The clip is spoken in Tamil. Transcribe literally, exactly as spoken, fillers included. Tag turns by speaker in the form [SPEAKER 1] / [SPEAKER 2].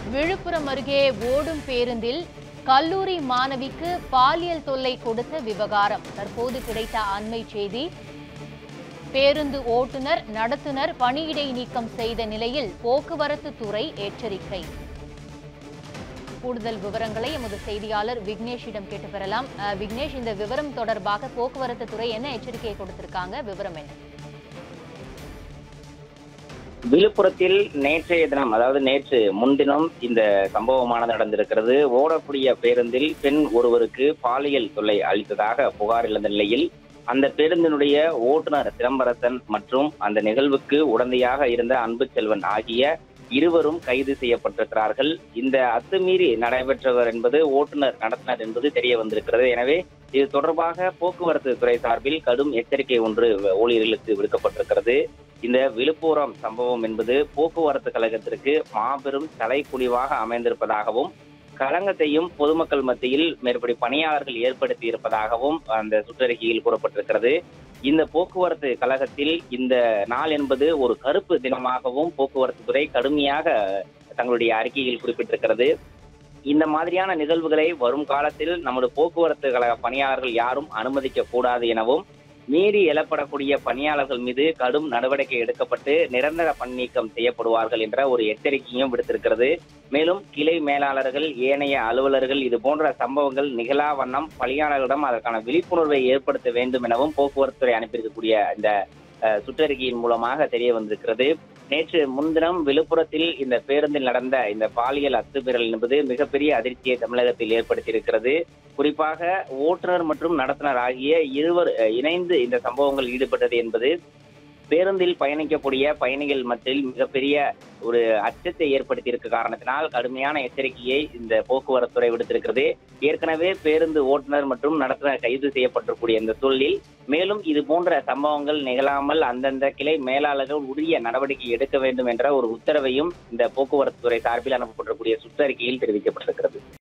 [SPEAKER 1] விழுப்புரம் அருகே ஓடும் பேருந்தில் கல்லூரி மாணவிக்கு பாலியல் தொல்லை கொடுத்த விவகாரம் தற்போது கிடைத்த அண்மை செய்தி. பேருந்து ஓட்டுநர் நடத்துனர் பணியிடை நீக்கம் செய்த நிலையில் போக்குவரத்து துறை எச்சரிக்கை. கூடுதல் விவரங்களை எமது செய்தியாளர் விக்னேஷிடம் கேட்டு பெறலாம். விக்னேஷ், இந்த விவரம் தொடர்பாக போக்குவரத்து துறை என்ன எச்சரிக்கை கொடுத்திருக்காங்க, விவரம் என்ன?
[SPEAKER 2] விழுப்புரத்தில் நேற்றைய தினம், அதாவது நேற்று முன்தினம் இந்த சம்பவமானது நடந்திருக்கிறது. ஓடக்கூடிய பேருந்தில் பெண் ஒருவருக்கு பாலியல் தொல்லை அளித்ததாக புகார் எழுந்த நிலையில் அந்த பேருந்தினுடைய ஓட்டுநர் சிதம்பரசன் மற்றும் அந்த நிகழ்வுக்கு உடந்தையாக இருந்த அன்பு செல்வன் ஆகிய இருவரும் கைது செய்யப்பட்டிருக்கிறார்கள். இந்த அத்துமீறி நடைபெற்றவர் என்பது ஓட்டுநர் நடத்துனர் என்பது தெரிய வந்திருக்கிறது. எனவே இது தொடர்பாக போக்குவரத்து துறை சார்பில் கடும் எச்சரிக்கை ஒன்று ஊழியர்களுக்கு விடுக்கப்பட்டிருக்கிறது. இந்த விழுப்புரம் சம்பவம் என்பது போக்குவரத்து கழகத்திற்கு மாபெரும் தலைக்குழிவாக அமைந்திருப்பதாகவும் களங்கத்தையும் பொதுமக்கள் மத்தியில் மேற்படி பணியாளர்கள் ஏற்படுத்தி இருப்பதாகவும் அந்த சுற்றறிக்கையில் கூறப்பட்டிருக்கிறது. இந்த போக்குவரத்து கழகத்தில் இந்த நாள் என்பது ஒரு கருப்பு தினமாகவும் போக்குவரத்து துறை கடுமையாக தங்களுடைய அறிக்கையில் குறிப்பிட்டிருக்கிறது. இந்த மாதிரியான நிகழ்வுகளை வரும் காலத்தில் நமது போக்குவரத்து கழக பணியாளர்கள் யாரும் அனுமதிக்க கூடாது எனவும் மீறி எழப்படக்கூடிய பணியாளர்கள் மீது கடும் நடவடிக்கை எடுக்கப்பட்டு நிரந்தர பணிநீக்கம் செய்யப்படுவார்கள் என்ற ஒரு எச்சரிக்கையும் விடுத்திருக்கிறது. மேலும் கிளை மேலாளர்கள், ஏனைய அலுவலர்கள் இது போன்ற சம்பவங்கள் நிகழா வண்ணம் பணியாளர்களிடம் அதற்கான விழிப்புணர்வை ஏற்படுத்த வேண்டும் எனவும் போக்குவரத்துறை அனுப்பியிருக்கக்கூடிய இந்த சுற்றறிக்கையின் மூலமாக தெரிய வந்திருக்கிறது. நேற்று முன்தினம் விழுப்புரத்தில் இந்த பேருந்தில் நடந்த இந்த பாலியல் அத்துமீறல் என்பது மிகப்பெரிய அதிர்ச்சியை தமிழகத்தில் ஏற்படுத்தியிருக்கிறது. குறிப்பாக ஓட்டுநர் மற்றும் நடத்துனர் ஆகிய இருவர் இணைந்து இந்த சம்பவங்கள் ஈடுபட்டது என்பது பேருந்தில் பயணிக்கக்கூடிய பயணிகள் மத்தியில் மிகப்பெரிய ஒரு அச்சத்தை ஏற்படுத்தி இருக்க காரணத்தினால் கடுமையான எச்சரிக்கையை இந்த போக்குவரத்துறை விடுத்திருக்கிறது. ஏற்கனவே பேருந்து ஓட்டுநர் மற்றும் நடத்துனர் கைது செய்யப்பட்டிருக்கூடிய இந்த சூழலில் மேலும் இது போன்ற சம்பவங்கள் நிகழாமல் அந்தந்த கிளை மேலாளர்கள் உரிய நடவடிக்கை எடுக்க வேண்டும் என்ற ஒரு உத்தரவையும் இந்த போக்குவரத்து துறை சார்பில் அனுப்பப்பட்டிருக்கூடிய சுற்றறிக்கையில் தெரிவிக்கப்பட்டிருக்கிறது.